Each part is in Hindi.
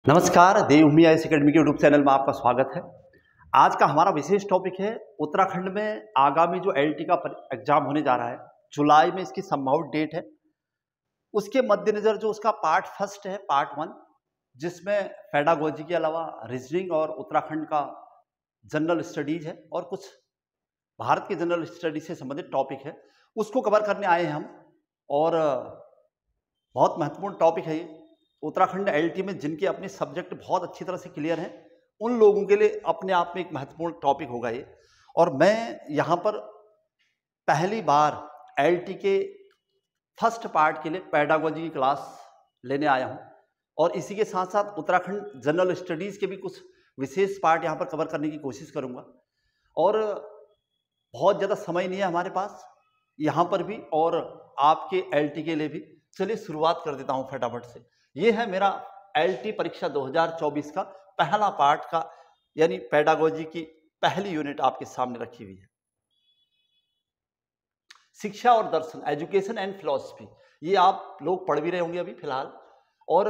नमस्कार, देवभूमि आईएएस एकेडमी के यूट्यूब चैनल में आपका स्वागत है। आज का हमारा विशेष टॉपिक है उत्तराखंड में आगामी जो एलटी का एग्जाम होने जा रहा है, जुलाई में इसकी संभावित डेट है। उसके मद्देनजर जो उसका पार्ट फर्स्ट है, पार्ट 1, जिसमें पेडागोजी के अलावा रीजनिंग और उत्तराखंड का जनरल स्टडीज है और कुछ भारत के जनरल स्टडीज से संबंधित टॉपिक है, उसको कवर करने आए हैं हम। और बहुत महत्वपूर्ण टॉपिक है ये। उत्तराखंड एलटी में जिनके अपने सब्जेक्ट बहुत अच्छी तरह से क्लियर हैं, उन लोगों के लिए अपने आप में एक महत्वपूर्ण टॉपिक होगा ये। और मैं यहाँ पर पहली बार एलटी के फर्स्ट पार्ट के लिए पेडागोजी की क्लास लेने आया हूँ और इसी के साथ साथ उत्तराखंड जनरल स्टडीज़ के भी कुछ विशेष पार्ट यहाँ पर कवर करने की कोशिश करूँगा। और बहुत ज़्यादा समय नहीं है हमारे पास यहाँ पर भी और आपके एलटी के लिए भी। चलिए शुरुआत कर देता हूँ फटाफट से। ये है मेरा एलटी परीक्षा 2024 का पहला पार्ट का, यानी पेडागोजी की पहली यूनिट आपके सामने रखी हुई है। शिक्षा और दर्शन, एजुकेशन एंड फिलॉसफी, ये आप लोग पढ़ भी रहे होंगे अभी फिलहाल। और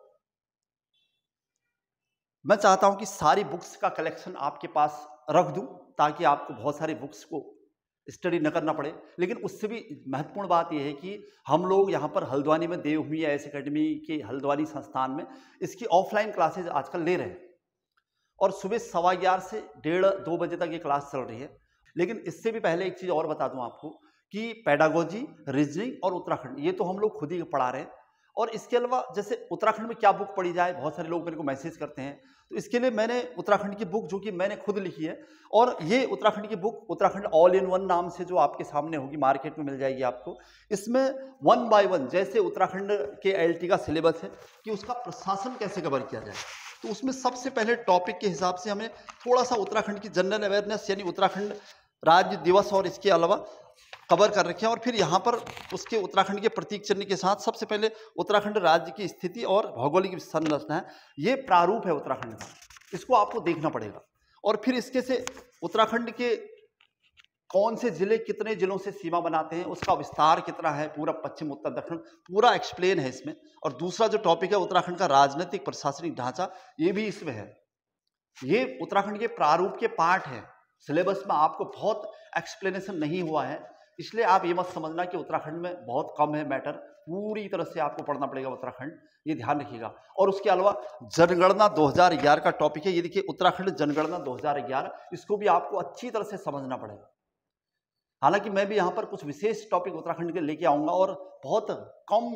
मैं चाहता हूं कि सारी बुक्स का कलेक्शन आपके पास रख दूं ताकि आपको बहुत सारी बुक्स को स्टडी न करना पड़े। लेकिन उससे भी महत्वपूर्ण बात यह है कि हम लोग यहाँ पर हल्द्वानी में देवभूमि आईएएस एकेडमी के हल्द्वानी संस्थान में इसकी ऑफलाइन क्लासेज आजकल ले रहे हैं और सुबह 11:15 से 1:30-2 बजे तक ये क्लास चल रही है। लेकिन इससे भी पहले एक चीज़ और बता दूं आपको कि पेडागोजी, रीजनिंग और उत्तराखंड ये तो हम लोग खुद ही पढ़ा रहे हैं। और इसके अलावा जैसे उत्तराखंड में क्या बुक पढ़ी जाए, बहुत सारे लोग मेरे को मैसेज करते हैं, तो इसके लिए मैंने उत्तराखंड की बुक जो कि मैंने खुद लिखी है, और ये उत्तराखंड की book Uttarakhand all in one नाम से जो आपके सामने होगी, मार्केट में मिल जाएगी आपको। इसमें 1 बाय 1 जैसे उत्तराखंड के एलटी का सिलेबस है कि उसका प्रशासन कैसे कवर किया जाए, तो उसमें सबसे पहले टॉपिक के हिसाब से हमें थोड़ा सा उत्तराखंड की जनरल अवेयरनेस यानी उत्तराखंड राज्य दिवस और इसके अलावा कवर कर रखे हैं। और फिर यहाँ पर उसके उत्तराखंड के प्रतीक चिन्ह के साथ सबसे पहले उत्तराखंड राज्य की स्थिति और भौगोलिक संरचना है, ये प्रारूप है उत्तराखंड का, इसको आपको देखना पड़ेगा। और फिर इसके से उत्तराखंड के कौन से जिले कितने जिलों से सीमा बनाते हैं, उसका विस्तार कितना है, पूरब पश्चिम उत्तर दक्षिण पूरा एक्सप्लेन है इसमें। और दूसरा जो टॉपिक है उत्तराखंड का राजनीतिक प्रशासनिक ढांचा, ये भी इसमें है। ये उत्तराखंड के प्रारूप के पार्ट है, सिलेबस में आपको बहुत एक्सप्लेनेशन नहीं हुआ है, इसलिए आप ये मत समझना कि उत्तराखंड में बहुत कम है मैटर, पूरी तरह से आपको पढ़ना पड़ेगा उत्तराखंड, ये ध्यान रखिएगा। और उसके अलावा जनगणना 2011 का टॉपिक है, ये देखिए उत्तराखंड जनगणना 2011, इसको भी आपको अच्छी तरह से समझना पड़ेगा। हालांकि मैं भी यहाँ पर कुछ विशेष टॉपिक उत्तराखंड के लेके आऊंगा और बहुत कम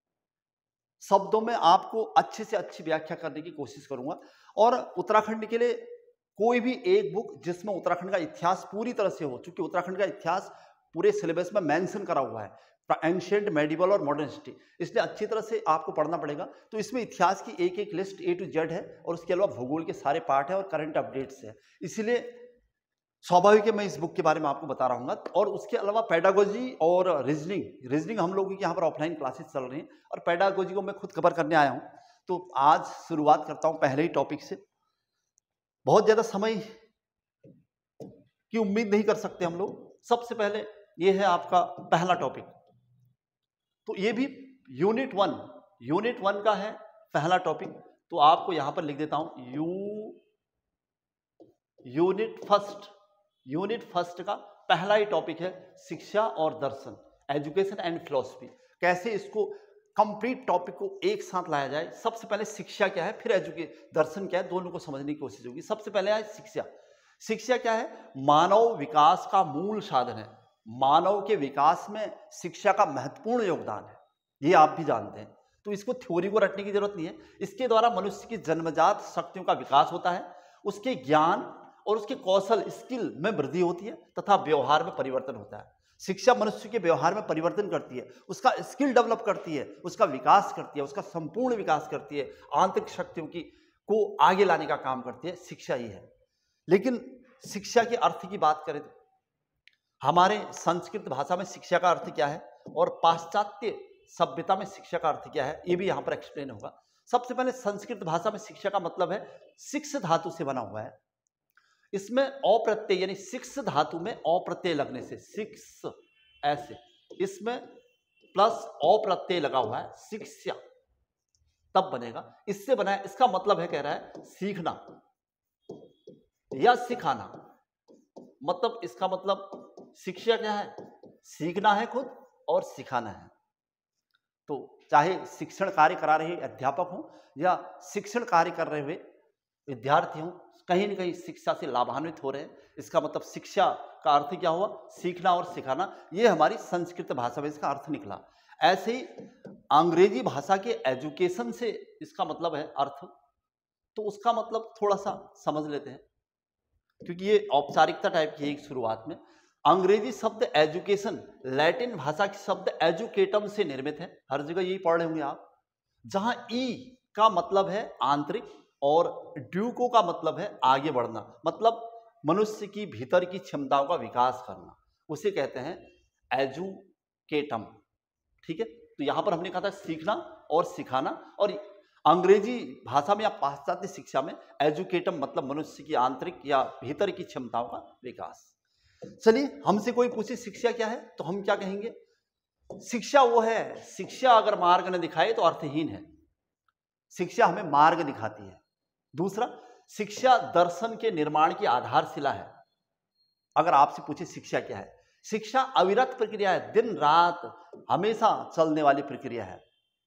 शब्दों में आपको अच्छे से अच्छी व्याख्या करने की कोशिश करूंगा। और उत्तराखंड के लिए कोई भी एक बुक जिसमें उत्तराखंड का इतिहास पूरी तरह से हो, चूंकि उत्तराखंड का इतिहास पूरे सिलेबस में मेंशन करा हुआ है, एंशिएंट, मेडिवल और मॉडर्न हिस्ट्री, इसलिए अच्छी तरह से आपको पढ़ना पड़ेगा। तो इसमें इतिहास की एक एक लिस्ट A to Z है और उसके अलावा भूगोल के सारे पार्ट है और करंट अपडेट्स है, इसीलिए स्वाभाविक है मैं इस बुक के बारे में आपको बता रहा हूँ। और उसके अलावा पेडागोजी और रीजनिंग हम लोगों की यहाँ पर ऑफलाइन क्लासेस चल रही हैं और पेडागोजी को मैं खुद कवर करने आया हूँ। तो आज शुरुआत करता हूँ पहले ही टॉपिक से। बहुत ज़्यादा समय की उम्मीद नहीं कर सकते हम लोग। सबसे पहले ये है आपका पहला टॉपिक, तो ये भी यूनिट 1 का है पहला टॉपिक। तो आपको यहां पर लिख देता हूं यूनिट फर्स्ट का पहला ही टॉपिक है शिक्षा और दर्शन, एजुकेशन एंड फिलॉसफी। कैसे इसको कंप्लीट टॉपिक को एक साथ लाया जाए। सबसे पहले शिक्षा क्या है, फिर दर्शन क्या है, दोनों को समझने की कोशिश होगी। सबसे पहले है शिक्षा क्या है, मानव विकास का मूल साधन है। मानव के विकास में शिक्षा का महत्वपूर्ण योगदान है, ये आप भी जानते हैं। तो इसको थ्योरी को रटने की जरूरत नहीं है। इसके द्वारा मनुष्य की जन्मजात शक्तियों का विकास होता है, उसके ज्ञान और उसके कौशल स्किल में वृद्धि होती है तथा व्यवहार में परिवर्तन होता है। शिक्षा मनुष्य के व्यवहार में परिवर्तन करती है, उसका स्किल डेवलप करती है, उसका विकास करती है, उसका संपूर्ण विकास करती है, आंतरिक शक्तियों को आगे लाने का काम करती है, शिक्षा ही है। लेकिन शिक्षा के अर्थ की बात करें तो हमारे संस्कृत भाषा में शिक्षा का अर्थ क्या है और पाश्चात्य सभ्यता में शिक्षा का अर्थ क्या है, ये भी यहाँ पर एक्सप्लेन होगा। सबसे पहले संस्कृत भाषा में शिक्षा का मतलब है शिक्ष धातु से बना हुआ है। इसमें अप्रत्यय यानी शिक्ष धातु में अप्रत्यय लगने से शिक्ष ऐसे, इसमें प्लस अप्रत्यय लगा हुआ है शिक्षा, तब बनेगा। इससे बना है, इसका मतलब है, कह रहा है सीखना या सिखाना। मतलब इसका मतलब शिक्षा क्या है? सीखना है खुद और सिखाना है। तो चाहे शिक्षण कार्य करा रहे अध्यापक हों या शिक्षण कार्य कर रहे हुए विद्यार्थी हों, कहीं न कहीं शिक्षा से लाभान्वित हो रहे हैं। इसका मतलब शिक्षा का अर्थ क्या हुआ? सीखना और सिखाना। ये हमारी संस्कृत भाषा में इसका अर्थ निकला। ऐसे ही अंग्रेजी भाषा के एजुकेशन से इसका मतलब है अर्थ, तो उसका मतलब थोड़ा सा समझ लेते हैं, क्योंकि ये औपचारिकता टाइप की है एक शुरुआत में। अंग्रेजी शब्द एजुकेशन लैटिन भाषा के शब्द एजुकेटम से निर्मित है। हर जगह यही पढ़ रहे होंगे आप, जहां ई का मतलब है आंतरिक और ड्यूको का मतलब है आगे बढ़ना, मतलब मनुष्य की भीतर की क्षमताओं का विकास करना, उसे कहते हैं एजुकेटम। ठीक है, तो यहां पर हमने कहा था सीखना और सिखाना, और अंग्रेजी भाषा में या पाश्चात्य शिक्षा में एजुकेटम मतलब मनुष्य की आंतरिक या भीतर की क्षमताओं का विकास। चलिए, हमसे कोई पूछे शिक्षा क्या है, तो हम क्या कहेंगे? शिक्षा वो है, शिक्षा अगर मार्ग न दिखाए तो अर्थहीन है। शिक्षा हमें मार्ग दिखाती है। दूसरा, शिक्षा दर्शन के निर्माण की आधारशिला है। अगर आपसे पूछे शिक्षा क्या है, शिक्षा अविरत प्रक्रिया है, दिन रात हमेशा चलने वाली प्रक्रिया है।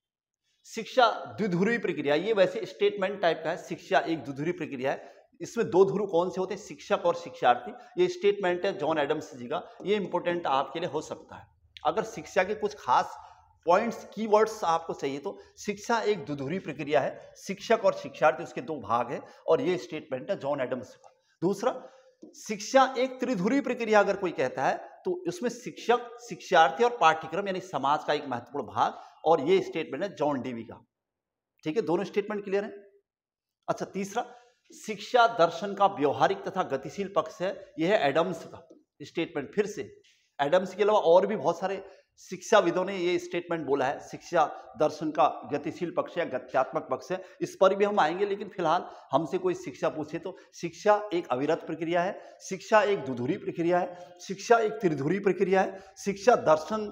शिक्षा द्विध्रुवी प्रक्रिया, ये वैसे स्टेटमेंट टाइप का है, शिक्षा एक द्विध्रुवी प्रक्रिया है। इसमें दो ध्रुव कौन से होते हैं? शिक्षक और शिक्षार्थी। ये स्टेटमेंट है जॉन एडम्स जी का, ये इंपॉर्टेंट आपके लिए हो सकता है। अगर शिक्षा के कुछ खास पॉइंट्स, कीवर्ड्स आपको चाहिए तो शिक्षा एक द्विध्रुवी प्रक्रिया है, शिक्षक और शिक्षार्थी उसके दो भाग है, और ये स्टेटमेंट है जॉन एडम्स का। दूसरा, शिक्षा एक त्रिध्रुवी प्रक्रिया अगर कोई कहता है तो उसमें शिक्षक, शिक्षार्थी और पाठ्यक्रम यानी समाज का एक महत्वपूर्ण भाग, और ये स्टेटमेंट है जॉन डेवी का। ठीक है, दोनों स्टेटमेंट क्लियर है? अच्छा, तीसरा, शिक्षा दर्शन का व्यवहारिक तथा गतिशील पक्ष है, यह है एडम्स का स्टेटमेंट। फिर से एडम्स के अलावा और भी बहुत सारे शिक्षाविदों ने ये स्टेटमेंट बोला है, शिक्षा दर्शन का गतिशील पक्ष या गत्यात्मक पक्ष है। इस पर भी हम आएंगे, लेकिन फिलहाल हमसे कोई शिक्षा पूछे तो शिक्षा एक अविरत प्रक्रिया है, शिक्षा एक द्विध्रुवी प्रक्रिया है, शिक्षा एक त्रिध्रुवी प्रक्रिया है, शिक्षा दर्शन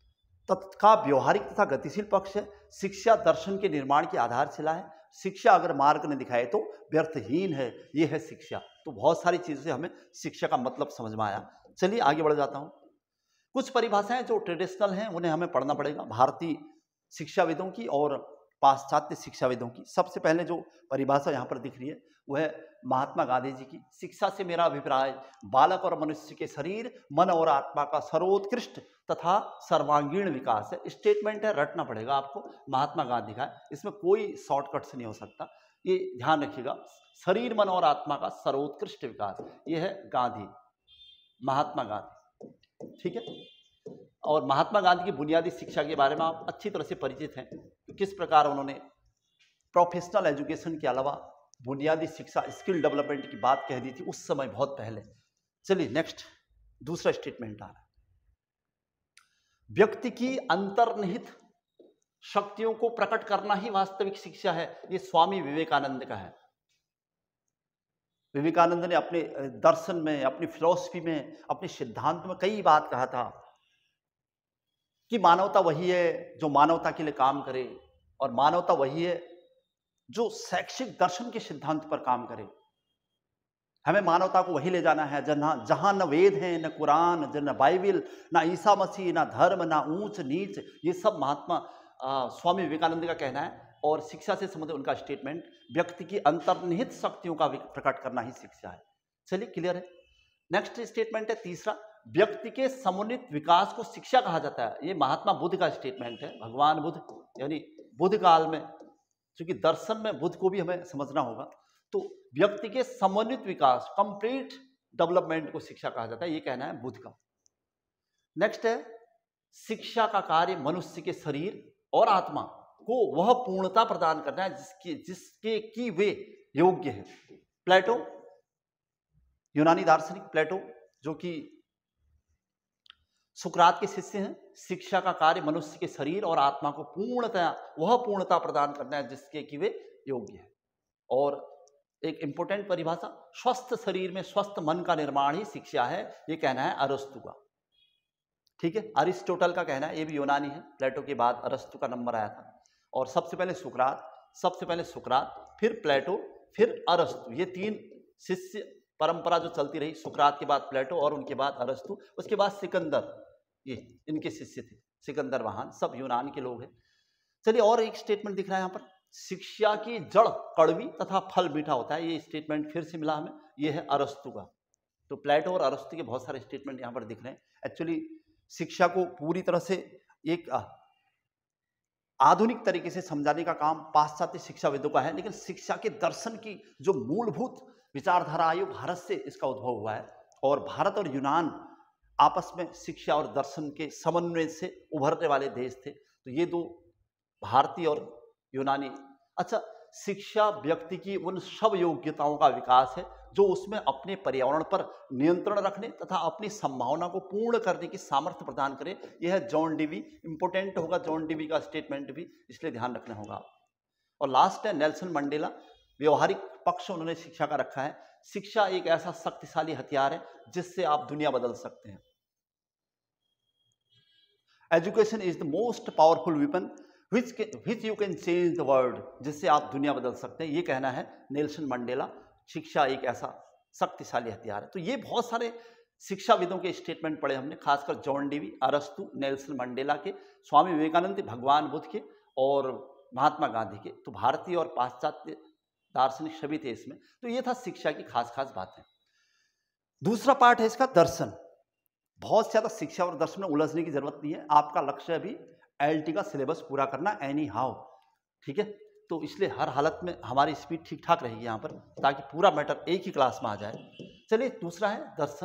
का व्यवहारिक तथा गतिशील पक्ष है, शिक्षा दर्शन के निर्माण की आधारशिला है, शिक्षा अगर मार्ग न दिखाए तो व्यर्थहीन है, यह है शिक्षा। तो बहुत सारी चीजों से हमें शिक्षा का मतलब समझ में आया। चलिए आगे बढ़ जाता हूं। कुछ परिभाषाएं जो ट्रेडिशनल हैं उन्हें हमें पढ़ना पड़ेगा, भारतीय शिक्षाविदों की और पाश्चात्य शिक्षाविदों की। सबसे पहले जो परिभाषा यहाँ पर दिख रही है वह है महात्मा गांधी जी की। शिक्षा से मेरा अभिप्राय बालक और मनुष्य के शरीर, मन और आत्मा का सर्वोत्कृष्ट तथा सर्वांगीण विकास है। स्टेटमेंट है, रटना पड़ेगा आपको, महात्मा गांधी का है, इसमें कोई शॉर्टकट से नहीं हो सकता, ये ध्यान रखिएगा। शरीर, मन और आत्मा का सर्वोत्कृष्ट विकास, ये है गांधी, महात्मा गांधी। ठीक है, और महात्मा गांधी की बुनियादी शिक्षा के बारे में आप अच्छी तरह से परिचित हैं, तो किस प्रकार उन्होंने प्रोफेशनल एजुकेशन के अलावा बुनियादी शिक्षा, स्किल डेवलपमेंट की बात कह दी थी उस समय बहुत पहले। चलिए नेक्स्ट, दूसरा स्टेटमेंट आ रहा है, व्यक्ति की अंतर्निहित शक्तियों को प्रकट करना ही वास्तविक शिक्षा है। ये स्वामी विवेकानंद का है। विवेकानंद ने अपने दर्शन में, अपनी फिलॉसफी में, अपने सिद्धांत में कई बात कहा था कि मानवता वही है जो मानवता के लिए काम करे, और मानवता वही है जो शैक्षिक दर्शन के सिद्धांत पर काम करे। हमें मानवता को वही ले जाना है जहां न वेद है, न कुरान, न बाइबल, न ईसा मसीह, न धर्म, न ऊंच नीच। ये सब महात्मा स्वामी विवेकानंद का कहना है, और शिक्षा से संबंधित उनका स्टेटमेंट, व्यक्ति की अंतर्निहित शक्तियों का प्रकट करना ही शिक्षा है। चलिए क्लियर है। नेक्स्ट स्टेटमेंट है तीसरा, व्यक्ति के समुन्नत विकास को शिक्षा कहा जाता है। ये महात्मा बुद्ध का स्टेटमेंट है, भगवान बुद्ध, यानी बुद्ध काल में, क्योंकि दर्शन में बुद्ध को भी हमें समझना होगा, तो व्यक्ति के समुन्नत विकास, कंप्लीट डेवलपमेंट को शिक्षा कहा जाता है, ये कहना है बुद्ध का। नेक्स्ट है, शिक्षा का कार्य मनुष्य के शरीर और आत्मा को वह पूर्णता प्रदान करना है जिसके की वे योग्य है। प्लेटो, यूनानी दार्शनिक प्लेटो, जो कि सुकरात के शिष्य हैं, शिक्षा का कार्य मनुष्य के शरीर और आत्मा को वह पूर्णता प्रदान करना है जिसके कि वे योग्य है। और एक इंपॉर्टेंट परिभाषा, स्वस्थ शरीर में स्वस्थ मन का निर्माण ही शिक्षा है, ये कहना है अरस्तु का। ठीक है, अरिस्टोटल का कहना है, ये भी यूनानी है, प्लेटो के बाद अरस्तु का नंबर आया था। और सबसे पहले सुकरात, सबसे पहले सुकरात, फिर प्लेटो, फिर अरस्तु। ये 3 शिष्य परंपरा जो चलती रही, सुकरात के बाद प्लेटो और उनके बाद अरस्तु, उसके बाद सिकंदर, ये इनके शिष्य थे, सिकंदर महान, सब यूनान के लोग हैं। चलिए और एक स्टेटमेंट दिख रहा है यहाँ पर, शिक्षा की जड़ कड़वी तथा फल मीठा होता है। ये स्टेटमेंट फिर से मिला हमें, ये है अरस्तु का। तो प्लेटो और अरस्तु के बहुत सारे स्टेटमेंट यहाँ पर दिख रहे हैं। एक्चुअली शिक्षा को पूरी तरह से एक आधुनिक तरीके से समझाने का काम पाश्चात्य शिक्षाविदों का है, लेकिन शिक्षा के दर्शन की जो मूलभूत विचारधारा आई भारत से इसका उद्भव हुआ है। और भारत और यूनान आपस में शिक्षा और दर्शन के समन्वय से उभरने वाले देश थे। तो ये दो, भारतीय और यूनानी। अच्छा, शिक्षा व्यक्ति की उन सब योग्यताओं का विकास है जो उसमें अपने पर्यावरण पर नियंत्रण रखने तथा अपनी संभावना को पूर्ण करने की सामर्थ्य प्रदान करे। यह है जॉन डीवी। इंपोर्टेंट होगा जॉन डीवी का स्टेटमेंट भी, इसलिए ध्यान रखना होगा। और लास्ट है नेल्सन मंडेला। व्यवहारिक पक्ष उन्होंने शिक्षा का रखा है। शिक्षा एक ऐसा शक्तिशाली हथियार है जिससे आप दुनिया बदल सकते हैं। Education is the most powerful weapon which you can change the world, जिससे आप दुनिया बदल सकते हैं। ये कहना है नेल्सन मंडेला। शिक्षा एक ऐसा शक्तिशाली हथियार है। तो ये बहुत सारे शिक्षाविदों के स्टेटमेंट पढ़े हमने, खासकर जॉन डीवी, अरस्तु, नेल्सन मंडेला के, स्वामी विवेकानंद, भगवान बुद्ध के और महात्मा गांधी के। तो भारतीय और पाश्चात्य दार्शनिक सभी थे इसमें। तो ये था शिक्षा की खास खास बातें। दूसरा पार्ट है इसका दर्शन। बहुत ज़्यादा शिक्षा और दर्शन में उलझने की जरूरत नहीं है। आपका लक्ष्य अभी एलटी का सिलेबस पूरा करना एनी हाउ, ठीक है। तो इसलिए हर हालत में हमारी स्पीड ठीक ठाक रहेगी यहाँ पर, ताकि पूरा मैटर एक ही क्लास में आ जाए। चलिए दूसरा है दर्शन।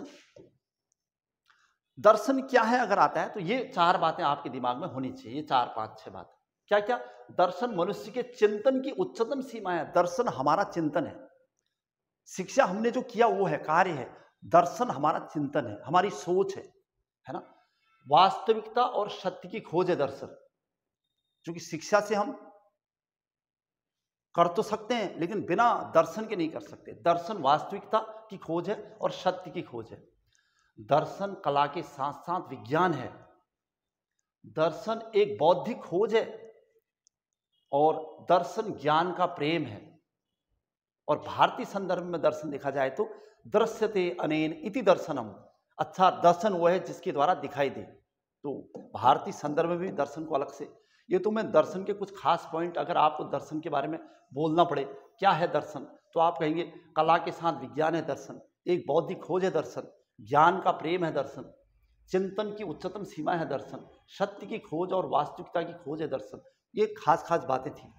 दर्शन क्या है अगर आता है तो ये 4 बातें आपके दिमाग में होनी चाहिए। 4, 5, 6 बातें। क्या क्या? दर्शन मनुष्य के चिंतन की उच्चतम सीमा है। दर्शन हमारा चिंतन है। शिक्षा हमने जो किया वो है, कार्य है। दर्शन हमारा चिंतन है, हमारी सोच है ना। वास्तविकता और सत्य की खोज है दर्शन। क्योंकि शिक्षा से हम कर तो सकते हैं लेकिन बिना दर्शन के नहीं कर सकते। दर्शन वास्तविकता की खोज है और सत्य की खोज है। दर्शन कला के साथ साथ विज्ञान है। दर्शन एक बौद्धिक खोज है और दर्शन ज्ञान का प्रेम है। और भारतीय संदर्भ में दर्शन देखा जाए तो दृश्यते अनेन इति दर्शनम। अच्छा, दर्शन वो है जिसके द्वारा दिखाई दे। तो भारतीय संदर्भ में भी दर्शन को अलग से, ये तो मैं दर्शन के कुछ खास पॉइंट, अगर आपको दर्शन के बारे में बोलना पड़े क्या है दर्शन, तो आप कहेंगे कला के साथ विज्ञान है दर्शन, एक बौद्धिक खोज है दर्शन, ज्ञान का प्रेम है दर्शन, चिंतन की उच्चतम सीमा है दर्शन, सत्य की खोज और वास्तविकता की खोज है दर्शन। ये खास खास बातें थी।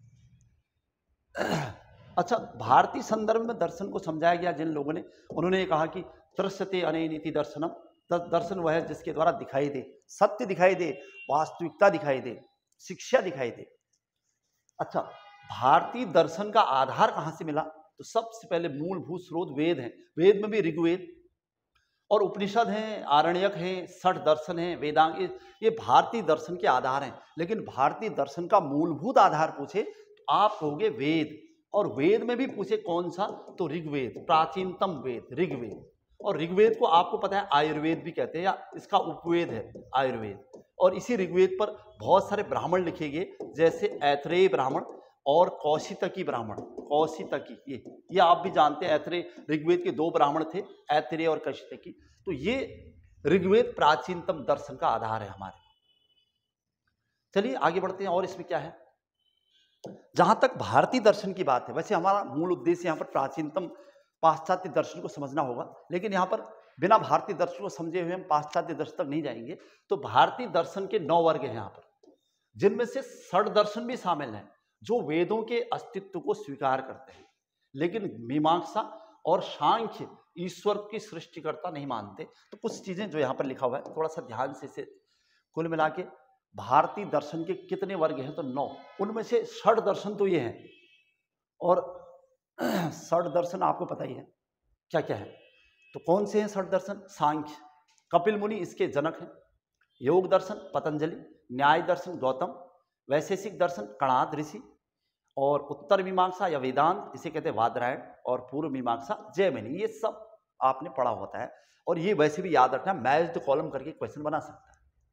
अच्छा, भारतीय संदर्भ में दर्शन को समझाया गया जिन लोगों ने, उन्होंने ये कहा कि दृश्यते अनेन इति दर्शनम। दर्शन वह है जिसके द्वारा दिखाई दे, सत्य दिखाई दे, वास्तविकता दिखाई दे, शिक्षा दिखाई दे। अच्छा, भारतीय दर्शन का आधार कहां से मिला? तो सबसे पहले मूलभूत स्रोत वेद हैं। वेद में भी ऋग्वेद और उपनिषद हैं, आरण्यक हैं, षट दर्शन हैं, वेदांग, ये भारतीय दर्शन के आधार हैं। लेकिन भारतीय दर्शन का मूलभूत आधार पूछे तो आप कहोगे वेद। और वेद में भी पूछे कौन सा, तो ऋग्वेद, प्राचीनतम वेद ऋग्वेद। और ऋग्वेद को आपको पता है आयुर्वेद भी कहते हैं, या इसका उपवेद है आयुर्वेद। और इसी ऋग्वेद पर बहुत सारे ब्राह्मण लिखे गए, जैसे ऐतरेय ब्राह्मण और कौशितकी ब्राह्मण। कौशितकी, ये आप भी जानते हैं, ऐतरेय, ऋग्वेद के 2 ब्राह्मण थे, ऐतरेय और कौशितकी। तो ये ऋग्वेद प्राचीनतम दर्शन का आधार है हमारे। चलिए आगे बढ़ते हैं। और इसमें क्या है, जहां तक भारतीय दर्शन की बात है, वैसे हमारा मूल उद्देश्य यहाँ पर प्राचीनतम पाश्चात्य दर्शन को समझना होगा, लेकिन यहाँ पर बिना भारतीय दर्शन को समझे हुए हम पाश्चात्य दर्शन तक नहीं जाएंगे। तो भारतीय दर्शन के 9 वर्ग हैं यहाँ पर, जिनमें से षड दर्शन भी शामिल हैं, जो वेदों के अस्तित्व को स्वीकार करते हैं, लेकिन मीमांसा और सांख्य ईश्वर की सृष्टिकर्ता नहीं मानते। तो कुछ चीजें जो यहाँ पर लिखा हुआ है, थोड़ा सा ध्यान से इसे, कुल मिला के भारतीय दर्शन के कितने वर्ग हैं? तो 9। उनमें से षड दर्शन तो ये हैं। और षड दर्शन आपको पता ही है क्या क्या है। तो कौन से हैं षड दर्शन? सांख्य, कपिल मुनि इसके जनक हैं। योग दर्शन पतंजलि, न्याय दर्शन गौतम, वैशेषिक दर्शन कणाद ऋषि, और उत्तर मीमांसा या वेदांत इसे कहते हैं बादरायण, और पूर्व मीमांसा जैमिनी। ये सब आपने पढ़ा होता है। और ये वैसे भी याद रखना, मैच्ड कॉलम करके क्वेश्चन बना सकता है।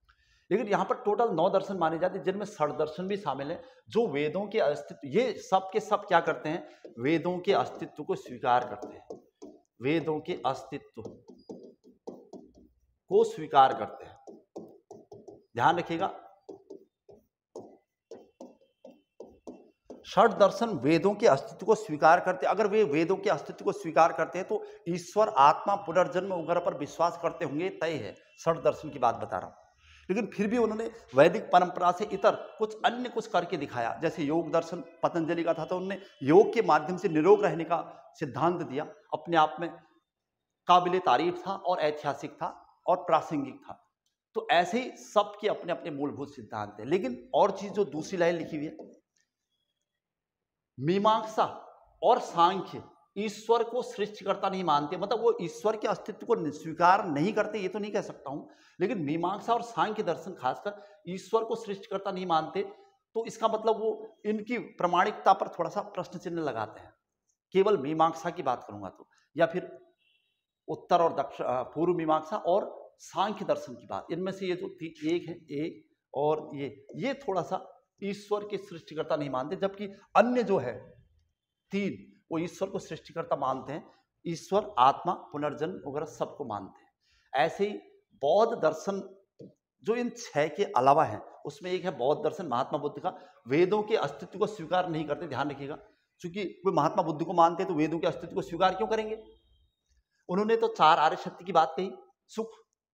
लेकिन यहाँ पर टोटल 9 दर्शन माने जाते हैं, जिनमें षड दर्शन भी शामिल है, जो वेदों के अस्तित्व, ये सब के सब क्या करते हैं, वेदों के अस्तित्व को स्वीकार करते हैं, वेदों के अस्तित्व को स्वीकार करते हैं। ध्यान रखिएगा, षड दर्शन वेदों के अस्तित्व को स्वीकार करते हैं। अगर वे वेदों के अस्तित्व को स्वीकार करते हैं तो ईश्वर, आत्मा, पुनर्जन्म वगैरह पर विश्वास करते होंगे, तय है। षड दर्शन की बात बता रहा हूं। लेकिन फिर भी उन्होंने वैदिक परंपरा से इतर कुछ करके दिखाया। जैसे योग दर्शन पतंजलि का था, तो उन्होंने योग के माध्यम से निरोग रहने का सिद्धांत दिया, अपने आप में काबिले तारीफ था और ऐतिहासिक था और प्रासंगिक था। तो ऐसे ही सबके अपने अपने मूलभूत सिद्धांत है। लेकिन और चीज जो दूसरी लाइन लिखी हुई है, मीमांसा और सांख्य ईश्वर को सृष्टिकर्ता नहीं मानते, मतलब वो ईश्वर के अस्तित्व को स्वीकार नहीं करते, ये तो नहीं कह सकता हूं, लेकिन मीमांसा और सांख्य दर्शन खासकर ईश्वर को सृष्टिकर्ता नहीं मानते। तो इसका मतलब वो इनकी प्रामाणिकता पर थोड़ा सा प्रश्न चिन्ह लगाते हैं। केवल मीमांसा की बात करूंगा तो, या फिर उत्तर और दक्षिण, पूर्व मीमांसा और सांख्य दर्शन की बात, इनमें से ये जो एक है, एक और ये थोड़ा सा ईश्वर के सृष्टिकर्ता नहीं मानते, जबकि अन्य जो है तीन, वो ईश्वर को सृष्टिकर्ता मानते हैं। ईश्वर, आत्मा, पुनर्जन्म वगैरह सबको मानते हैं। ऐसे ही बौद्ध दर्शन जो इन 6 के अलावा है, उसमें एक है बौद्ध दर्शन महात्मा बुद्ध का, वेदों के अस्तित्व को स्वीकार नहीं करते। ध्यान रखिएगा, क्योंकि वे महात्मा बुद्ध को मानते हैं तो वेदों के अस्तित्व को स्वीकार क्यों करेंगे। उन्होंने तो 4 आर्य सत्य की बात कही, सुख,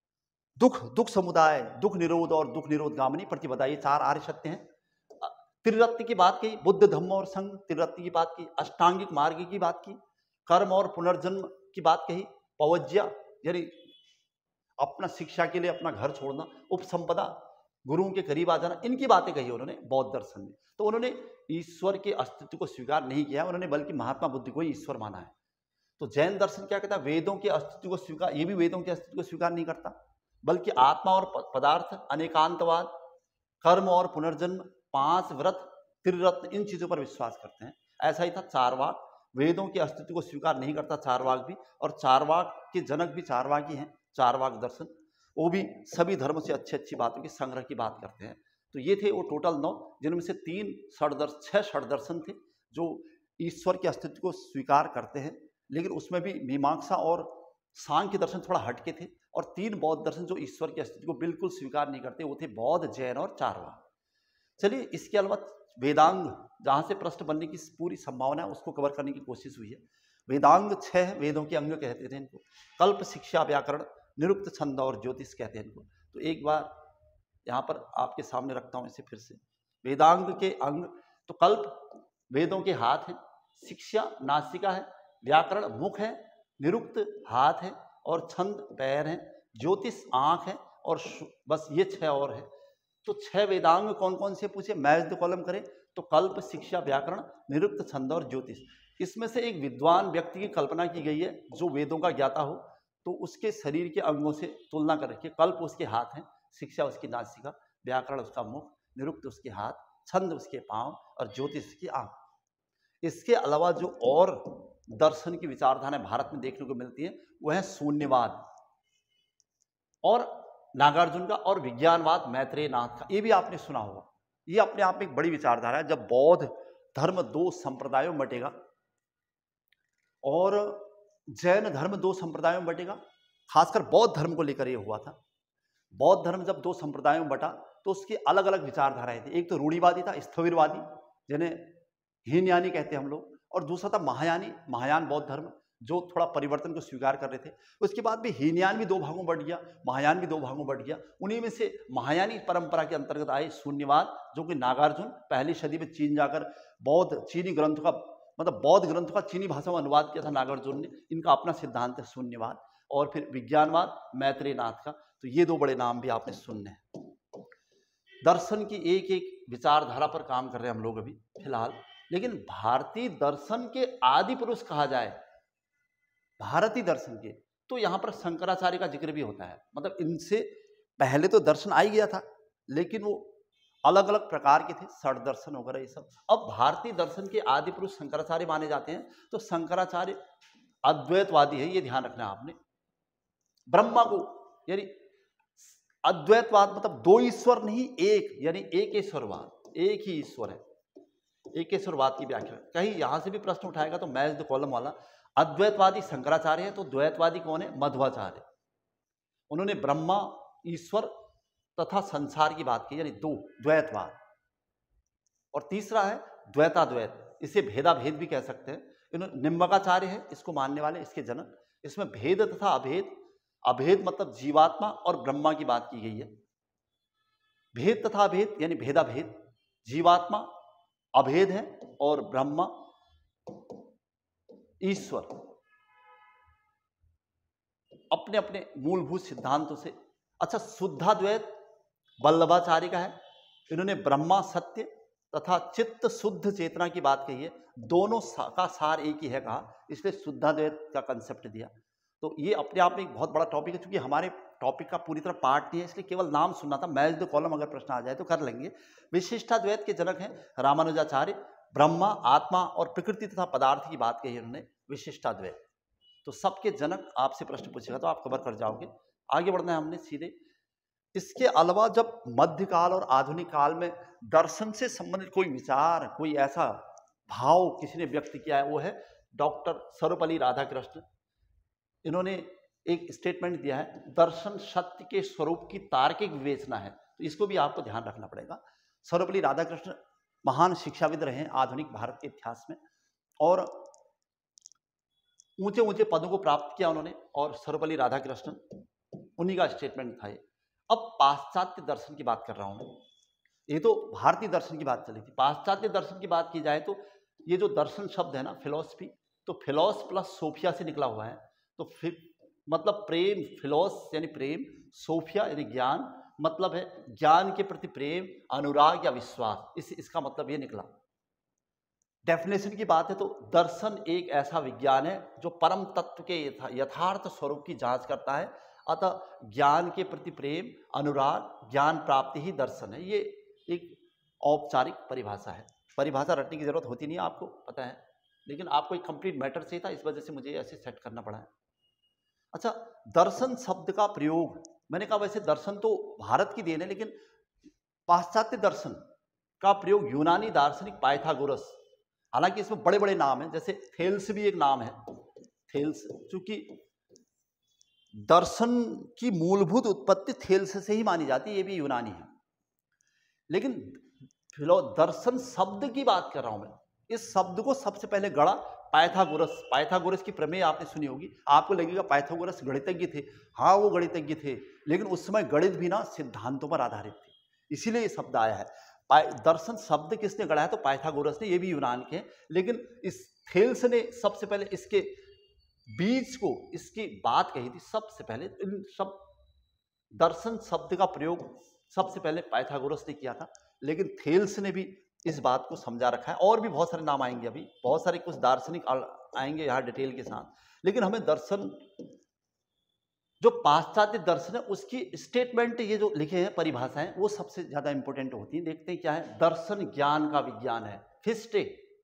दुख समुदाय, दुख निरोध और दुख निरोध गामिनी प्रतिपदा, ये 4 आर्य सत्य हैं। त्रिरत्न की बात की, बुद्ध, धम्म और संघ, त्रिरत्न की बात की, अष्टांगिक मार्ग की बात की, कर्म और पुनर्जन्म की बात कही, पवज्या यानी अपना शिक्षा के लिए अपना घर छोड़ना, उपसंपदा गुरुओं के करीब आ जाना, इनकी बातें कही उन्होंने बौद्ध दर्शन में। तो उन्होंने ईश्वर के अस्तित्व को स्वीकार नहीं किया, उन्होंने बल्कि महात्मा बुद्ध को ही ईश्वर माना है। तो जैन दर्शन क्या कहता है, वेदों के अस्तित्व को स्वीकार, ये भी वेदों के अस्तित्व को स्वीकार नहीं करता, बल्कि आत्मा और पदार्थ, अनेकांतवाद, कर्म और पुनर्जन्म, 5 व्रत, त्रिरत्न, इन चीजों पर विश्वास करते हैं। ऐसा ही था चारवाक, वेदों के अस्तित्व को स्वीकार नहीं करता चारवाक भी, और चारवाक के जनक भी चारवाक ही हैं। चारवाक दर्शन, वो भी सभी धर्मों से अच्छी अच्छी बातों की संग्रह की बात करते हैं। तो ये थे वो टोटल 9, जिनमें से 6 षड दर्शन थे जो ईश्वर के अस्तित्व को स्वीकार करते हैं, लेकिन उसमें भी मीमांसा और सांख्य दर्शन थोड़ा हटके थे, और 3 बौद्ध दर्शन जो ईश्वर के अस्तित्व को बिल्कुल स्वीकार नहीं करते, वो थे बौद्ध, जैन और चारवाक। चलिए, इसके अलावा वेदांग, जहां से प्रश्न बनने की पूरी संभावना है, उसको कवर करने की कोशिश हुई है। वेदांग 6 वेदों के अंग कहते थे इनको। कल्प, शिक्षा, व्याकरण, निरुक्त, छंद और ज्योतिष कहते हैं इनको। तो एक बार यहाँ पर आपके सामने रखता हूँ इसे फिर से। वेदांग के अंग, तो कल्प वेदों के हाथ है, शिक्षा नासिका है, व्याकरण मुख है, निरुक्त हाथ है और छंद पैर है, ज्योतिष आंख है, और बस ये 6 और है। तो 6 वेदांग कौन कौन से पूछे, मैच द कॉलम करें तो कल्प, शिक्षा, व्याकरण, निरुक्त, छंद और ज्योतिष। इसमें से एक विद्वान व्यक्ति की कल्पना की गई है जो वेदों का ज्ञाता हो, तो उसके शरीर के अंगों से तुलना कर रखिए। कल्प उसके हाथ हैं, शिक्षा उसकी नासिका, व्याकरण उसका मुख, निरुक्त उसके हाथ, छंद उसके पांव और ज्योतिष की आंख। इसके अलावा जो और दर्शन की विचारधारा भारत में देखने को मिलती है, वह है शून्यवाद और नागार्जुन का, और विज्ञानवाद मैत्रेय नाथ का। ये भी आपने सुना होगा। ये अपने आप में एक बड़ी विचारधारा है। जब बौद्ध धर्म 2 संप्रदायों में बटेगा और जैन धर्म 2 संप्रदायों में बटेगा, खासकर बौद्ध धर्म को लेकर यह हुआ था। बौद्ध धर्म जब 2 संप्रदायों में बटा तो उसकी अलग अलग विचारधाराएं थी। एक तो रूढ़िवादी था, स्थविरवादी, जिन्हें हीनयानी कहते हैं हम लोग, और दूसरा था महायानी, महायान बौद्ध धर्म, जो थोड़ा परिवर्तन को स्वीकार कर रहे थे। उसके बाद भी हीनयान भी 2 भागों में बढ़ गया, महायान भी 2 भागों में बढ़ गया। उन्हीं में से महायानी परंपरा के अंतर्गत आए शून्यवाद, जो कि नागार्जुन पहली सदी में चीन जाकर बौद्ध चीनी ग्रंथों का, मतलब बौद्ध ग्रंथों का चीनी भाषा में अनुवाद किया था नागार्जुन ने। इनका अपना सिद्धांत है शून्यवाद। और फिर विज्ञानवाद मैत्रेय नाथ का। तो ये 2 बड़े नाम भी आपने सुनने हैं। दर्शन की एक एक विचारधारा पर काम कर रहे हैं हम लोग अभी फिलहाल। लेकिन भारतीय दर्शन के आदि पुरुष कहा जाए, भारतीय दर्शन के, तो यहाँ पर शंकराचार्य का जिक्र भी होता है। मतलब इनसे पहले तो दर्शन आ ही गया था, लेकिन वो अलग अलग प्रकार के थे, षड दर्शन वगैरह ये सब। अब भारतीय दर्शन के आदि पुरुष शंकराचार्य माने जाते हैं। तो शंकराचार्य अद्वैतवादी है, ये ध्यान रखना आपने। ब्रह्मा को यानी अद्वैतवाद मतलब दो ईश्वर नहीं, एक, यानी एक ईश्वरवाद, एक ही ईश्वर है, एक ईश्वरवाद की व्याख्या। कहीं यहां से भी प्रश्न उठाएगा तो मैच द कॉलम वाला, अद्वैतवादी शंकराचार्य है तो द्वैतवादी कौन है? मध्वाचार्य। उन्होंने ब्रह्मा, ईश्वर तथा संसार की बात की, यानी दो, द्वैतवाद। और तीसरा है द्वैताद्वैत, इसे भेदाभेद भी कह सकते हैं। इन्होंने निम्बकाचार्य है इसको मानने वाले, इसके जनक। इसमें भेद तथा अभेद, अभेद मतलब जीवात्मा और ब्रह्मा की बात की गई है। भेद तथा अभेद यानी भेदाभेद, जीवात्मा अभेद है और ब्रह्मा ईश्वर अपने अपने मूलभूत सिद्धांतों से। अच्छा, शुद्धाद्वैत वल्लभाचार्य का है। इन्होंने ब्रह्मा सत्य तथा चित्त शुद्ध चेतना की बात कही है, दोनों का सार एक ही है कहा, इसलिए शुद्धाद्वैत का कंसेप्ट दिया। तो ये अपने आप में एक बहुत बड़ा टॉपिक है, क्योंकि हमारे टॉपिक का पूरी तरह पार्ट नहीं है, इसलिए केवल नाम सुनना था। मैच द कॉलम अगर प्रश्न आ जाए तो कर लेंगे। विशिष्टाद्वैत के जनक हैं रामानुजाचार्य। ब्रह्मा, आत्मा और प्रकृति तथा पदार्थ की बात कही उन्होंने, विशिष्टाद्वैत। तो सबके जनक आपसे प्रश्न पूछेगा तो आप कवर कर जाओगे। आगे बढ़ना है हमने सीधे। इसके अलावा जब मध्यकाल और आधुनिक काल में दर्शन से संबंधित कोई विचार, कोई ऐसा भाव किसी ने व्यक्त किया है, वो है डॉक्टर सर्वपल्ली राधाकृष्ण। इन्होंने एक स्टेटमेंट दिया है, दर्शन सत्य के स्वरूप की तार्किक विवेचना है। तो इसको भी आपको ध्यान रखना पड़ेगा। सर्वपल्ली राधाकृष्ण महान शिक्षाविद रहे हैं आधुनिक भारत के इतिहास में, और ऊंचे ऊंचे पदों को प्राप्त किया उन्होंने, और सर्वपल्ली राधाकृष्ण उन्हीं का स्टेटमेंट था ये। अब पाश्चात्य दर्शन की बात कर रहा हूं मैं, ये तो भारतीय दर्शन की बात चली थी। पाश्चात्य दर्शन की बात की जाए तो ये जो दर्शन शब्द है ना, फिलॉसफी, तो फिलॉस प्लस सोफिया से निकला हुआ है। तो फिर मतलब प्रेम, फिलॉस यानी प्रेम, सोफिया यानी ज्ञान, मतलब है ज्ञान के प्रति प्रेम, अनुराग या विश्वास, इसका मतलब ये निकला। डेफिनेशन की बात है तो दर्शन एक ऐसा विज्ञान है जो परम तत्व के यथार्थ स्वरूप की जांच करता है। अतः ज्ञान के प्रति प्रेम, अनुराग, ज्ञान प्राप्ति ही दर्शन है। ये एक औपचारिक परिभाषा है, परिभाषा रटने की जरूरत होती नहीं है, आपको पता है, लेकिन आपको एक कंप्लीट मैटर चाहिए था, इस वजह से मुझे ऐसे सेट करना पड़ा है। अच्छा, दर्शन शब्द का प्रयोग, मैंने कहा वैसे दर्शन तो भारत की देन है, लेकिन पाश्चात्य दर्शन का प्रयोग यूनानी दार्शनिक पाइथागोरस, हालांकि इसमें बड़े बड़े नाम हैं, जैसे थेल्स भी एक नाम है। थेल्स, चूंकि दर्शन की मूलभूत उत्पत्ति थेल्स से ही मानी जाती है, ये भी यूनानी है। लेकिन दर्शन शब्द की बात कर रहा हूं मैं, इस शब्द को सबसे पहले गढ़ा पाइथागोरस। पाइथागोरस की प्रमेय आपने सुनी होगी, आपको लगेगा पाइथागोरस गणितज्ञ थे। हाँ, वो गणितज्ञ थे, लेकिन उस समय गणित भी ना सिद्धांतों पर आधारित थे, इसीलिए ये शब्द आया है। दर्शन शब्द किसने गढ़ा है? तो पाइथागोरस ने, ये भी यूनान के हैं। लेकिन इस थेल्स ने सबसे पहले इसके बीज को, इसकी बात कही थी सबसे पहले। इन सब दर्शन शब्द का प्रयोग सबसे पहले पाइथागोरस ने किया था, लेकिन थेल्स ने भी इस बात को समझा रखा है। और भी बहुत सारे नाम आएंगे, अभी बहुत सारे कुछ दार्शनिक आएंगे यहाँ डिटेल के साथ। लेकिन हमें दर्शन, जो पाश्चात्य दर्शन है उसकी स्टेटमेंट, ये जो लिखे हैं परिभाषाएं, वो सबसे ज्यादा इंपॉर्टेंट होती हैं। देखते हैं क्या है। दर्शन ज्ञान का विज्ञान है, फिस्टे,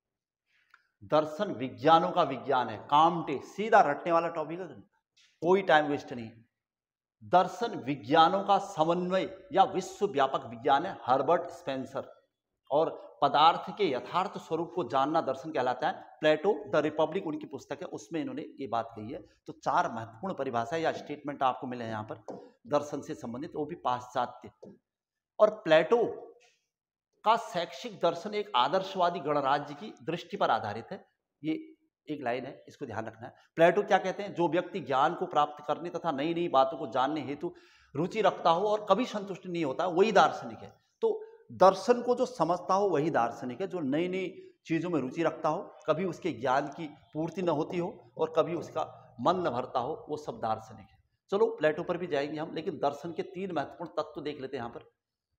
दर्शन विज्ञानों का विज्ञान है, कामटे, सीधा रटने वाला टॉपिक है, कोई टाइम वेस्ट नहीं। दर्शन विज्ञानों का समन्वय या विश्व व्यापक विज्ञान है, हर्बर्ट स्पेंसर। और पदार्थ के यथार्थ स्वरूप को जानना दर्शन कहलाता है। प्लेटो द रिपब्लिक उनकी पुस्तक है, उसमें इन्होंने ये बात कही है। तो चार महत्वपूर्ण परिभाषा या स्टेटमेंट आपको मिले हैं यहाँ पर दर्शन से संबंधित, वो भी पाश्चात्य। और प्लेटो का शैक्षिक दर्शन एक आदर्शवादी गणराज्य की दृष्टि पर आधारित है। ये एक लाइन है, इसको ध्यान रखना है। प्लेटो क्या कहते हैं? जो व्यक्ति ज्ञान को प्राप्त करने तथा नई नई बातों को जानने हेतु रुचि रखता हो और कभी संतुष्ट नहीं होता, वही दार्शनिक है। तो दर्शन को जो समझता हो वही दार्शनिक है। जो नई नई चीजों में रुचि रखता हो, कभी उसके ज्ञान की पूर्ति न होती हो और कभी उसका मन न भरता हो, वो सब दार्शनिक है। चलो प्लेटो पर भी जाएंगे हम, लेकिन दर्शन के तीन महत्वपूर्ण तत्व देख लेते हैं यहाँ पर।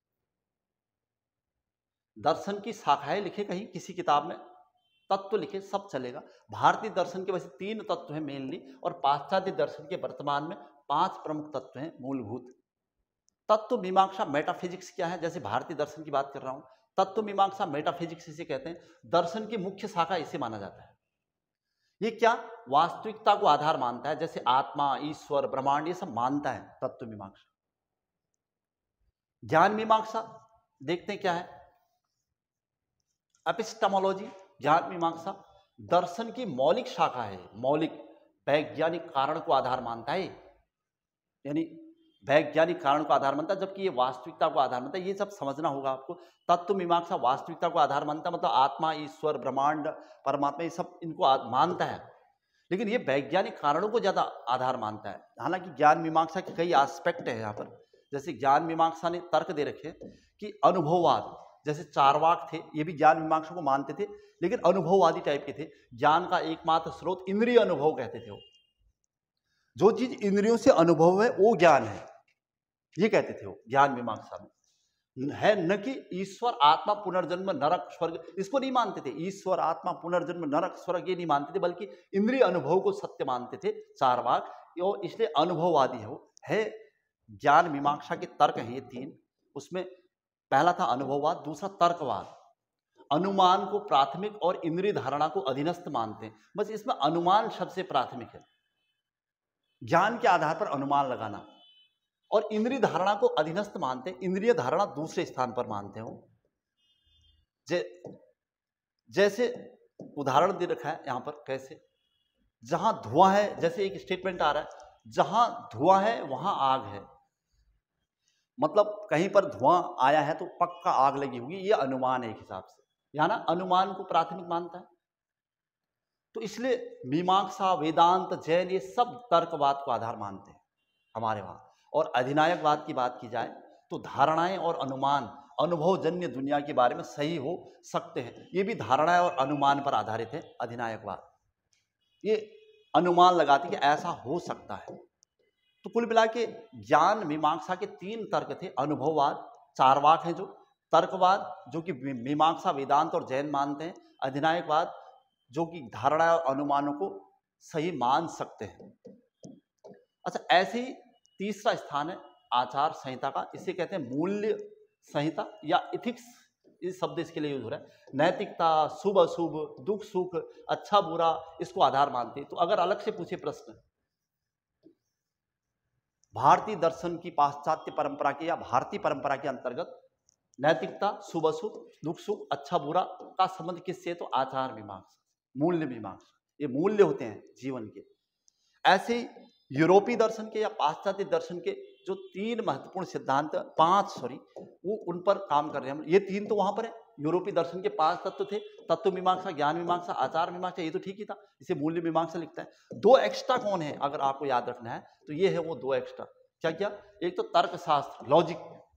दर्शन की शाखाएं लिखे कहीं किसी किताब में, तत्व लिखे, सब चलेगा। भारतीय दर्शन के वैसे तीन तत्व हैं मेनली, और पाश्चात्य दर्शन के वर्तमान में 5 प्रमुख तत्व हैं मूलभूत। तत्व मीमांसा मेटाफिजिक्स क्या है? जैसे भारतीय दर्शन की बात कर रहा हूं, तत्व मीमांसा मेटाफिजिक्स इसे कहते हैं। दर्शन की मुख्य शाखा इसे माना जाता है। ये क्या? वास्तविकता को आधार मानता है, जैसे आत्मा, ईश्वर, ब्रह्मांड, ये सब मानता है तत्व मीमांसा। ज्ञान मीमांसा देखते हैं क्या है। एपिस्टेमोलॉजी, ज्ञान मीमांसा दर्शन की मौलिक शाखा है। मौलिक वैज्ञानिक कारण को आधार मानता है, यानी वैज्ञानिक कारण को आधार मानता है, जबकि ये वास्तविकता को आधार मानता है। ये सब समझना होगा आपको। तत्व मीमांसा वास्तविकता को आधार मानता है, मतलब आत्मा, ईश्वर, ब्रह्मांड, परमात्मा, ये सब इनको मानता है, लेकिन ये वैज्ञानिक कारणों को ज्यादा आधार मानता है। हालांकि ज्ञान मीमांसा के कई एस्पेक्ट है यहाँ पर। जैसे ज्ञान मीमांसा ने तर्क दे रखे कि अनुभववाद, जैसे चारवाक थे, ये भी ज्ञान मीमांसा को मानते थे, लेकिन अनुभववादी टाइप के थे। ज्ञान का एकमात्र स्रोत इंद्रिय अनुभव कहते थे वो। जो चीज इंद्रियों से अनुभव है वो ज्ञान है, ये कहते थे वो ज्ञान मीमांसा में। है न कि ईश्वर, आत्मा, पुनर्जन्म, नरक, स्वर्ग, इसको नहीं मानते थे। ईश्वर, आत्मा, पुनर्जन्म, नरक, स्वर्ग ये नहीं मानते थे, बल्कि इंद्रिय अनुभव को सत्य मानते थे चारवाक, और इसलिए अनुभववादी है वो। है ज्ञान मीमांसा के तर्क हैं ये तीन। उसमें पहला था अनुभववाद, दूसरा तर्कवाद। अनुमान को प्राथमिक और इंद्रिय धारणा को अधीनस्थ मानते हैं। बस इसमें अनुमान सबसे प्राथमिक है, ज्ञान के आधार पर अनुमान लगाना, और इंद्रिय धारणा को अधीनस्थ मानते हैं, इंद्रिय धारणा दूसरे स्थान पर मानते हो। जैसे उदाहरण दे रखा है यहां पर, कैसे, जहां धुआं है, जैसे एक स्टेटमेंट आ रहा है, जहां धुआं है वहां आग है, मतलब कहीं पर धुआं आया है तो पक्का आग लगी होगी, ये अनुमान है एक हिसाब से, या ना अनुमान को प्राथमिक मानता है। तो इसलिए मीमांसा, वेदांत, जैन ये सब तर्कवाद को आधार मानते हैं हमारे वहां। और अधिनायकवाद की बात की जाए तो धारणाएं और अनुमान अनुभवजन्य दुनिया के बारे में सही हो सकते हैं, ये भी धारणाएं और अनुमान पर आधारित है। अधिनायकवाद ये अनुमान लगाते कि ऐसा हो सकता है। तो कुल मिला के ज्ञान मीमांसा के तीन तर्क थे। अनुभववाद, चारवाक हैं जो, तर्कवाद जो कि मीमांसा, वेदांत और जैन मानते हैं, अधिनायकवाद जो कि धारणा और अनुमानों को सही मान सकते हैं। अच्छा, ऐसे ही तीसरा स्थान है आचार संहिता का, इसे कहते हैं मूल्य संहिता या इथिक्स, इस शब्द इसके लिए यूज हो रहा है। नैतिकता, शुभ अशुभ, दुख सुख, अच्छा बुरा, इसको आधार मानते हैं। तो अगर अलग से पूछे प्रश्न, भारतीय दर्शन की पाश्चात्य परंपरा के या भारतीय परंपरा के अंतर्गत नैतिकता, शुभ अशुभ, दुख सुख, अच्छा बुरा का संबंध किससे, तो आचार मीमांसा, मूल्य मीमांसा, ये मूल्य होते हैं जीवन के। ऐसे यूरोपीय दर्शन के या पाश्चात्य दर्शन के जो तीन महत्वपूर्ण सिद्धांत, वो उन पर काम कर रहे हैं हम। ये तीन तो वहां पर है। यूरोपीय दर्शन के 5 तत्व थे, तत्व मीमांसा, ज्ञान मीमांसा, आचार मीमांसा, ये तो ठीक ही था, इसे मूल्य मीमांसा लिखता है। 2 एक्स्ट्रा कौन है अगर आपको याद रखना है तो ये है वो 2 एक्स्ट्रा। क्या क्या, एक तो तर्कशास्त्र, लॉजिक।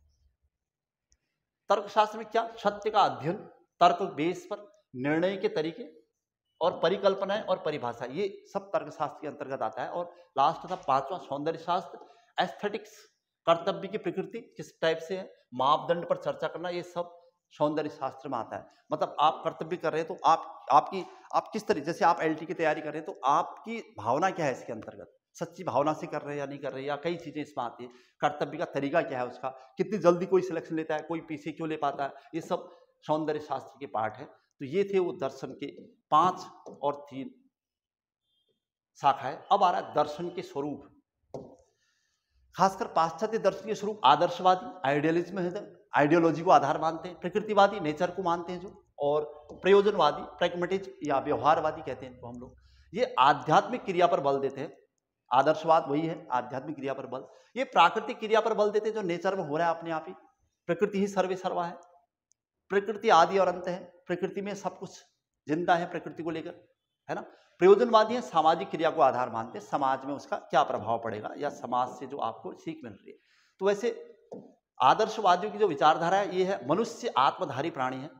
तर्कशास्त्र में क्या, सत्य का अध्ययन तर्क बेस पर, निर्णय के तरीके और परिकल्पनाएं और परिभाषा, ये सब तर्कशास्त्र के अंतर्गत आता है। और लास्ट था 5वां सौंदर्य शास्त्र, एस्थेटिक्स, कर्तव्य की प्रकृति किस टाइप से है, मापदंड पर चर्चा करना, ये सब सौंदर्य शास्त्र में आता है। मतलब आप कर्तव्य कर रहे हैं तो आप किस तरह, जैसे आप एलटी की तैयारी कर रहे हैं तो आपकी भावना क्या है इसके अंतर्गत, सच्ची भावना से कर रहे हैं या नहीं कर रहे हैं, या कई चीजें इसमें आती है। कर्तव्य का तरीका क्या है उसका, कितनी जल्दी कोई सिलेक्शन लेता है, कोई पीछे क्यों ले पाता है, ये सब सौंदर्य शास्त्र के पार्ट है। तो ये थे वो दर्शन के 5 और 3 शाखाएं। अब आ रहा है दर्शन के स्वरूप। खासकर पाश्चात्य दर्शन के स्वरूप आदर्शवादी, आइडियलिज्म है, आइडियोलॉजी को आधार मानते हैं। प्रकृतिवादी, नेचर को मानते हैं जो, और प्रयोजनवादी, प्रैग्मेटिज्म या व्यवहारवादी कहते हैं इनको हम लोग, ये आध्यात्मिक क्रिया पर बल देते हैं। आदर्शवाद वही है, आध्यात्मिक क्रिया पर बल। ये प्राकृतिक क्रिया पर बल देते हैं, जो नेचर में हो रहा है अपने आप ही। प्रकृति ही सर्वे सर्वा है, प्रकृति आदि और अंत है, प्रकृति में सब कुछ जिंदा है प्रकृति को लेकर, है ना। प्रयोजनवादी है, सामाजिक क्रिया को आधार मानते हैं, समाज में उसका क्या प्रभाव पड़ेगा या समाज से जो आपको सीख मिल रही है। तो वैसे आदर्शवादियों की जो विचारधारा है ये है, मनुष्य आत्मधारी प्राणी है।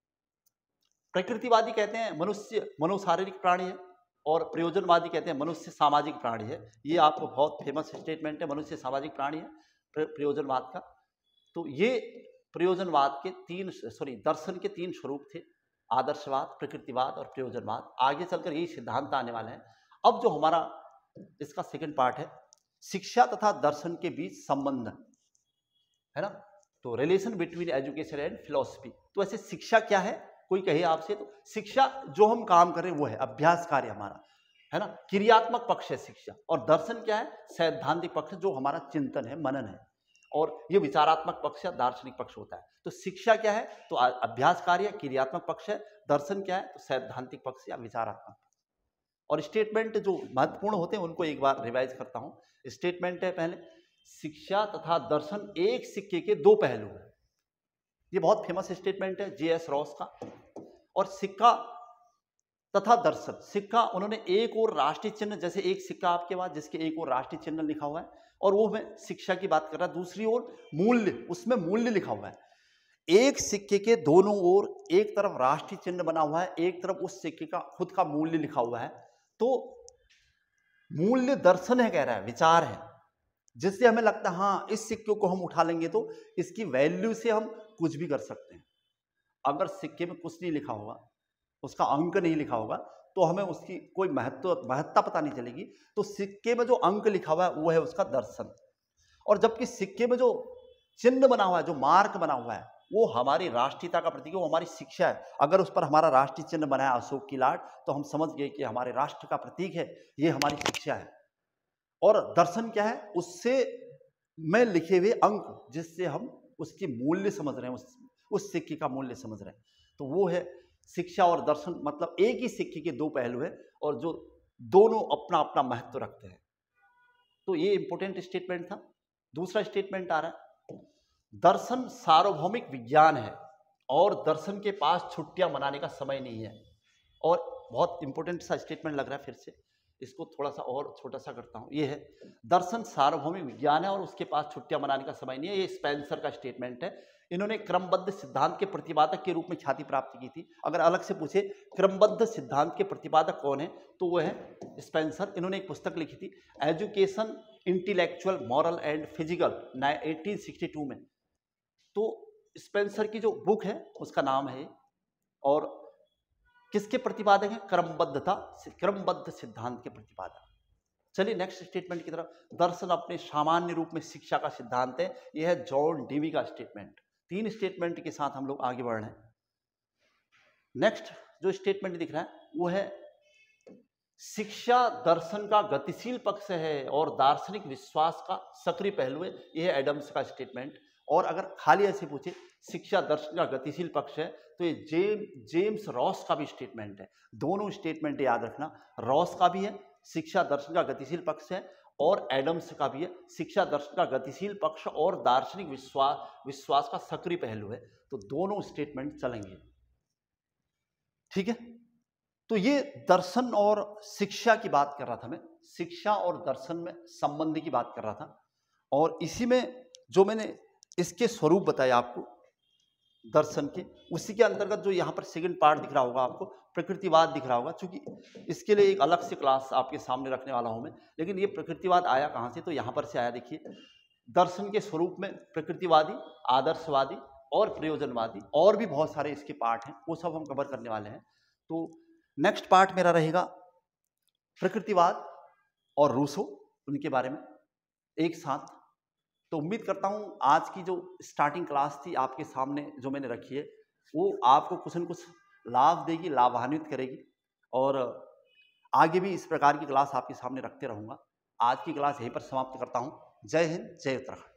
प्रकृतिवादी कहते हैं मनुष्य मनोशारीरिक प्राणी है, और प्रयोजनवादी कहते हैं मनुष्य सामाजिक प्राणी है। ये आपको बहुत फेमस स्टेटमेंट है, मनुष्य सामाजिक प्राणी है प्रयोजनवाद का। तो ये प्रयोजनवाद के दर्शन के 3 स्वरूप थे, आदर्शवाद, प्रकृतिवाद और प्रयोजनवाद। आगे चलकर यही सिद्धांत आने वाले हैं। अब जो हमारा इसका सेकंड पार्ट है, शिक्षा तथा दर्शन के बीच संबंध, है ना। तो relation between education and philosophy. तो ऐसे शिक्षा क्या है, कोई कहे आपसे, तो शिक्षा जो हम काम कर रहे हैं वो है अभ्यास कार्य हमारा, है ना, क्रियात्मक पक्ष है शिक्षा। और दर्शन क्या है, सैद्धांतिक पक्ष, जो हमारा चिंतन है, मनन है। और ये विचारात्मक पक्ष या दार्शनिक पक्ष होता है। तो शिक्षा क्या है, तो अभ्यास कार्य क्रियात्मक पक्ष है। दर्शन क्या है, तो सैद्धांतिक पक्ष या विचारात्मक। और स्टेटमेंट जो महत्वपूर्ण होते हैं उनको एक बार रिवाइज करता हूं। स्टेटमेंट है पहले, शिक्षा तथा दर्शन एक सिक्के के दो पहलू हैं। ये बहुत फेमस स्टेटमेंट है J.S. रॉस का। और सिक्का तथा दर्शन, सिक्का उन्होंने एक और राष्ट्रीय चिन्ह, जैसे एक सिक्का आपके पास जिसके एक और राष्ट्रीय चिन्ह लिखा हुआ है, और वो मैं शिक्षा की बात कर रहा, दूसरी ओर मूल्य, उसमें मूल्य लिखा हुआ है। एक सिक्के के दोनों ओर एक तरफ राष्ट्रीय चिन्ह बना हुआ है, एक तरफ उस सिक्के का खुद का मूल्य लिखा हुआ है। तो मूल्य दर्शन है, कह रहा है, विचार है, जिससे हमें लगता है हाँ इस सिक्के को हम उठा लेंगे तो इसकी वैल्यू से हम कुछ भी कर सकते हैं। अगर सिक्के में कुछ नहीं लिखा होगा, उसका अंक नहीं लिखा होगा, तो हमें उसकी कोई महत्ता पता नहीं चलेगी। तो सिक्के में जो अंक लिखा हुआ है वो है उसका दर्शन। और जबकि सिक्के में जो चिन्ह बना हुआ है, जो मार्क बना हुआ है, वो हमारी राष्ट्रीयता का प्रतीक है, वो हमारी शिक्षा है। अगर उस पर हमारा राष्ट्रीय चिन्ह बना है अशोक की लाट, तो हम समझ गए कि हमारे राष्ट्र का प्रतीक है, ये हमारी शिक्षा है। और दर्शन क्या है, उससे में लिखे हुए अंक, जिससे हम उसकी मूल्य समझ रहे हैं, उस सिक्के का मूल्य समझ रहे हैं। तो वो है शिक्षा और दर्शन, मतलब एक ही सिक्के के दो पहलू है और जो दोनों अपना अपना महत्व रखते हैं। तो ये इंपॉर्टेंट स्टेटमेंट था। दूसरा स्टेटमेंट आ रहा है, दर्शन सार्वभौमिक विज्ञान है और दर्शन के पास छुट्टियां मनाने का समय नहीं है। और बहुत इंपॉर्टेंट सा स्टेटमेंट लग रहा है, फिर से इसको थोड़ा सा और छोटा सा करता हूं। ये है, दर्शन सार्वभौमिक विज्ञान है और उसके पास छुट्टियां मनाने का समय नहीं है। ये स्पेंसर का स्टेटमेंट है। इन्होंने क्रमबद्ध सिद्धांत के प्रतिपादक के रूप में ख्याति प्राप्त की थी। अगर अलग से पूछे क्रमबद्ध सिद्धांत के प्रतिपादक कौन है, तो वो है स्पेंसर। इन्होंने एक पुस्तक लिखी थी, education intellectual moral and physical, 1862 में। तो स्पेंसर की जो बुक है उसका नाम है, और किसके प्रतिपादक है, क्रमबद्ध सिद्धांत के प्रतिपादक। चलिए नेक्स्ट स्टेटमेंट की तरफ। दर्शन अपने सामान्य रूप में शिक्षा का सिद्धांत है, यह है जॉन डीवी का स्टेटमेंट। 3 स्टेटमेंट के साथ हम लोग आगे बढ़ रहे हैं। नेक्स्ट जो स्टेटमेंट दिख रहा है वो है, शिक्षा दर्शन का गतिशील पक्ष है और दार्शनिक विश्वास का सक्रिय पहलू है, यह है एडम्स का स्टेटमेंट। और अगर खाली ऐसे पूछे शिक्षा दर्शन का गतिशील पक्ष है, तो ये जेम्स रॉस का भी स्टेटमेंट है। दोनों स्टेटमेंट याद रखना, रॉस का भी है शिक्षा दर्शन का गतिशील पक्ष है, और एडम्स का भी है शिक्षा दर्शन का गतिशील पक्ष और दार्शनिक विश्वास का सक्रिय पहलू है। तो दोनों स्टेटमेंट चलेंगे, ठीक है। तो ये दर्शन और शिक्षा की बात कर रहा था मैं, शिक्षा और दर्शन में संबंध की बात कर रहा था। और इसी में जो मैंने इसके स्वरूप बताया आपको दर्शन के, उसी के अंतर्गत जो यहाँ पर सेकंड पार्ट दिख रहा होगा आपको, प्रकृतिवाद दिख रहा होगा। चूंकि इसके लिए एक अलग से क्लास आपके सामने रखने वाला हूँ मैं, लेकिन ये प्रकृतिवाद आया कहाँ से, तो यहाँ पर से आया। देखिए, दर्शन के स्वरूप में प्रकृतिवादी, आदर्शवादी और प्रयोजनवादी, और भी बहुत सारे इसके पार्ट हैं, वो सब हम कवर करने वाले हैं। तो नेक्स्ट पार्ट मेरा रहेगा प्रकृतिवाद और रूसो, उनके बारे में एक साथ। तो उम्मीद करता हूं आज की जो स्टार्टिंग क्लास थी आपके सामने जो मैंने रखी है, वो आपको कुछ न कुछ लाभ देगी, लाभान्वित करेगी। और आगे भी इस प्रकार की क्लास आपके सामने रखते रहूंगा। आज की क्लास यहीं पर समाप्त करता हूं। जय हिंद, जय उत्तराखंड।